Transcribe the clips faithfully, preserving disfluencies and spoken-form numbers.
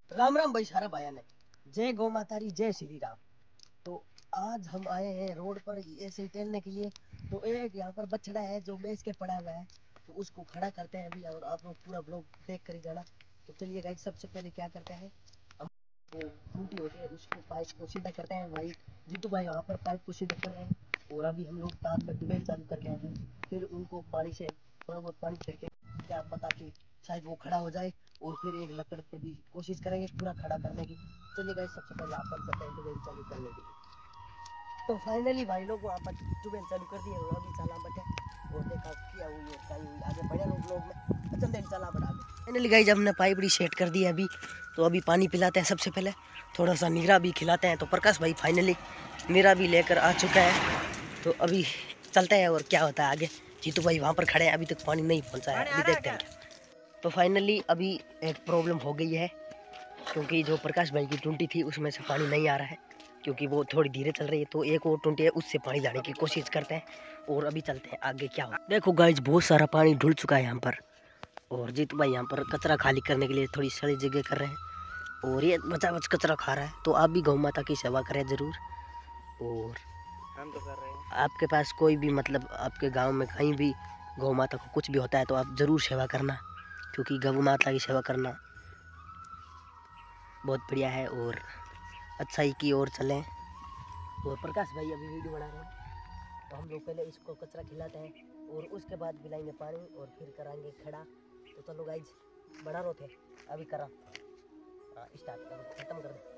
राम राम भाई सारा भाया ने। जय गौ माता री, जय श्री राम। तो आज हम आए हैं रोड पर ऐसे ही टहलने के लिए। तो एक यहाँ पर बछड़ा है जो बेच के पड़ा हुआ है, तो उसको खड़ा करते हैं अभी, और आप लोग पूरा ब्लॉग देख कर ही जाना। तो चलिए गाइस, सबसे पहले क्या करते हैं, हम वो टूटी होती है उसको पाइप को सीधा करते हैं। भाई जीतू भाई वहाँ पर पाइप को सीधा कर रहे हैं, और अभी हम लोग तार में ट्यूबवेल चालू करके आए हैं। फिर उनको पानी से थोड़ा बहुत पानी फेंके, क्या पता कि शायद वो खड़ा हो जाए, और फिर एक लकड़ पे भी कोशिश करेंगे पूरा खड़ा करने की। चलिए गाइस, सबसे पहले आप पर चलते हैं ट्यूबवेल चालू करने के लिए। तो फाइनली भाई लोग वहाँ पर ट्यूबवेल चालू कर दिए, और अभी चला बटे और देखा क्या हुई और क्या हुई, आगे बढ़े लोग लोग में अच्छा दिन चला बढ़ा में। फाइनली गाइस, हमने पाइप बड़ी सेट कर दी है अभी। तो अभी पानी पिलाते हैं सबसे पहले, थोड़ा सा नीरा भी खिलाते हैं। तो प्रकाश भाई फाइनली नीरा भी लेकर आ चुका है। तो अभी चलते हैं और क्या होता है आगे। जीतू भाई वहाँ पर खड़े हैं, अभी तक पानी नहीं पहुँचा है, अभी देखते हैं। तो फाइनली अभी एक प्रॉब्लम हो गई है, क्योंकि जो प्रकाश भाई की टूंटी थी उसमें से पानी नहीं आ रहा है, क्योंकि वो थोड़ी धीरे चल रही है। तो एक और टूंटी है, उससे पानी लाने की कोशिश करते हैं, और अभी चलते हैं आगे क्या हो। देखो गाइज, बहुत सारा पानी ढुल चुका है यहाँ पर, और जीतू भाई यहाँ पर कचरा खाली करने के लिए थोड़ी सड़ी जगह कर रहे हैं, और ये बचा बच कचरा खा रहा है। तो आप भी गौ माता की सेवा करें ज़रूर, और हम तो कर रहे हैं। आपके पास कोई भी मतलब आपके गाँव में कहीं भी गौ माता को कुछ भी होता है तो आप ज़रूर सेवा करना, क्योंकि गौ माता की सेवा करना बहुत बढ़िया है, और अच्छाई की ओर चलें। और प्रकाश भाई अभी वीडियो बना रहे हैं, तो हम लोग पहले इसको कचरा खिलाते हैं, और उसके बाद पिलाएंगे पानी, और फिर कराएंगे खड़ा। तो चलो गाइज, बना रहे थे अभी करा स्टार्ट, खत्म कर दे।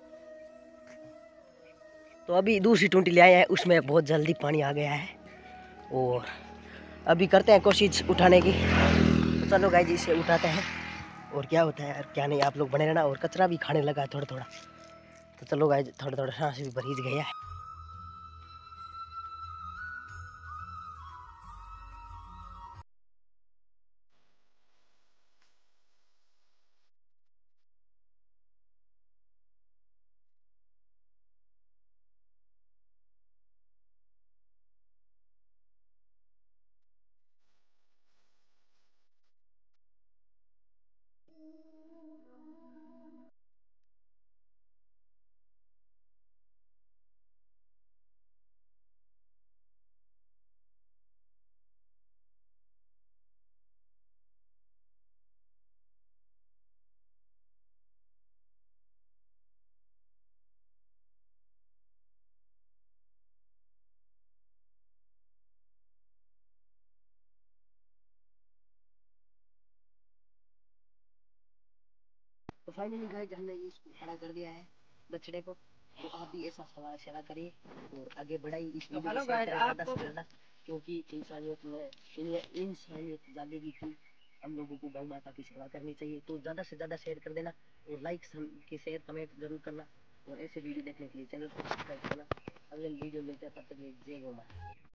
तो अभी दूसरी टूंटी ले आए हैं, उसमें बहुत जल्दी पानी आ गया है, और अभी करते हैं कोशिश उठाने की। तो चलो गाइज, इसे उठाते हैं, और क्या होता है और क्या नहीं आप लोग बने रहना। और कचरा भी खाने लगा है थोड़ा थोड़ा। तो चलो गाइज, थोड़ा थोड़ा सांस भी भरीज गया है। तो फाइनली गाइस, हमने इसको खड़ा कर दिया है बछड़े को। तो आप भी ऐसा सवाल सेवा करिए, और आगे बढ़ाइए इस वीडियो को शेयर करें ज़्यादा से ज़्यादा, क्योंकि इंसानियत में इंसानियत जागेगी कि हम लोगों को गौ माता की सेवा करनी चाहिए। तो ज़्यादा से ज़्यादा शेयर कर देना, और लाइक की शेयर कमेंट जरूर करना, और ऐसे वीडियो देखने के लिए चैनल को सब्सक्राइब करना। अगले वीडियो मिलते हैं, तब तक जय गौ माता।